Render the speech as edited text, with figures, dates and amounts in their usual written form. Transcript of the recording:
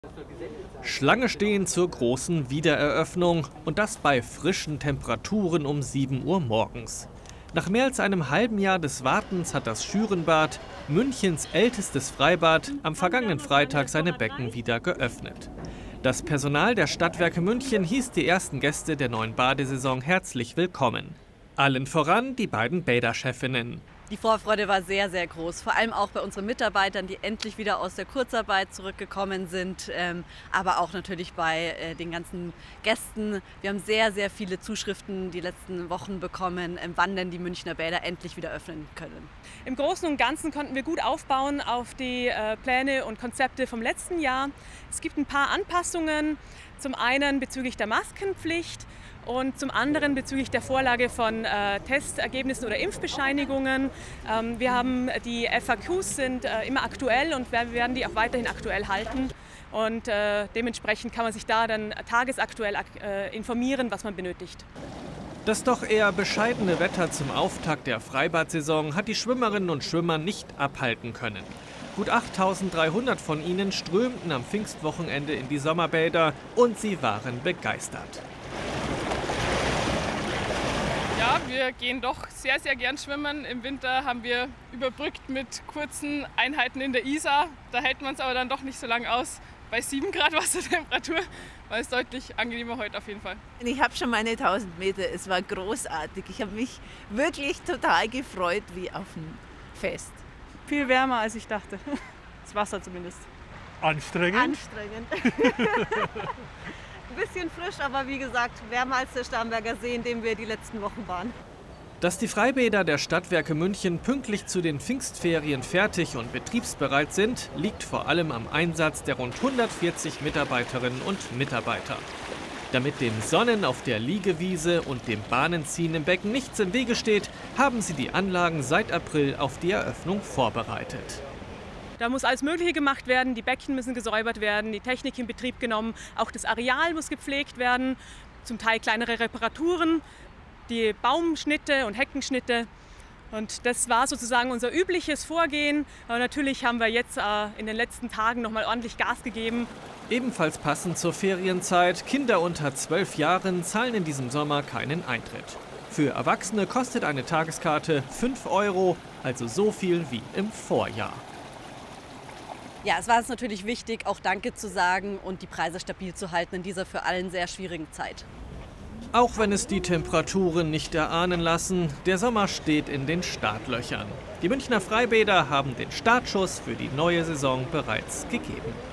Schlange stehen zur großen Wiedereröffnung und das bei frischen Temperaturen um 7 Uhr morgens. Nach mehr als einem halben Jahr des Wartens hat das Schürenbad, Münchens ältestes Freibad, am vergangenen Freitag seine Becken wieder geöffnet. Das Personal der Stadtwerke München hieß die ersten Gäste der neuen Badesaison herzlich willkommen. Allen voran die beiden Bäderchefinnen. Die Vorfreude war sehr, sehr groß, vor allem auch bei unseren Mitarbeitern, die endlich wieder aus der Kurzarbeit zurückgekommen sind, aber auch natürlich bei den ganzen Gästen. Wir haben sehr, sehr viele Zuschriften die letzten Wochen bekommen, wann denn die Münchner Bäder endlich wieder öffnen können. Im Großen und Ganzen konnten wir gut aufbauen auf die Pläne und Konzepte vom letzten Jahr. Es gibt ein paar Anpassungen, zum einen bezüglich der Maskenpflicht, und zum anderen bezüglich der Vorlage von Testergebnissen oder Impfbescheinigungen. Wir haben die FAQs sind immer aktuell und wir werden die auch weiterhin aktuell halten. Und dementsprechend kann man sich da dann tagesaktuell informieren, was man benötigt. Das doch eher bescheidene Wetter zum Auftakt der Freibad-Saison hat die Schwimmerinnen und Schwimmer nicht abhalten können. Gut 8.300 von ihnen strömten am Pfingstwochenende in die Sommerbäder und sie waren begeistert. Ja, wir gehen doch sehr, sehr gern schwimmen. Im Winter haben wir überbrückt mit kurzen Einheiten in der Isar. Da hält man es aber dann doch nicht so lange aus. Bei 7 Grad Wassertemperatur war es deutlich angenehmer heute auf jeden Fall. Ich habe schon meine 1000 Meter, es war großartig. Ich habe mich wirklich total gefreut wie auf ein Fest. Viel wärmer als ich dachte, das Wasser zumindest. Anstrengend? Ein bisschen frisch, aber wie gesagt, wärmer als der Starnberger See, in dem wir die letzten Wochen waren. Dass die Freibäder der Stadtwerke München pünktlich zu den Pfingstferien fertig und betriebsbereit sind, liegt vor allem am Einsatz der rund 140 Mitarbeiterinnen und Mitarbeiter. Damit dem Sonnen auf der Liegewiese und dem Bahnenziehen im Becken nichts im Wege steht, haben sie die Anlagen seit April auf die Eröffnung vorbereitet. Da muss alles Mögliche gemacht werden, die Becken müssen gesäubert werden, die Technik in Betrieb genommen, auch das Areal muss gepflegt werden, zum Teil kleinere Reparaturen, die Baumschnitte und Heckenschnitte. Und das war sozusagen unser übliches Vorgehen. Aber natürlich haben wir jetzt in den letzten Tagen noch mal ordentlich Gas gegeben. Ebenfalls passend zur Ferienzeit, Kinder unter 12 Jahren zahlen in diesem Sommer keinen Eintritt. Für Erwachsene kostet eine Tageskarte 5 €, also so viel wie im Vorjahr. Ja, es war uns natürlich wichtig, auch Danke zu sagen und die Preise stabil zu halten in dieser für allen sehr schwierigen Zeit. Auch wenn es die Temperaturen nicht erahnen lassen, der Sommer steht in den Startlöchern. Die Münchner Freibäder haben den Startschuss für die neue Saison bereits gegeben.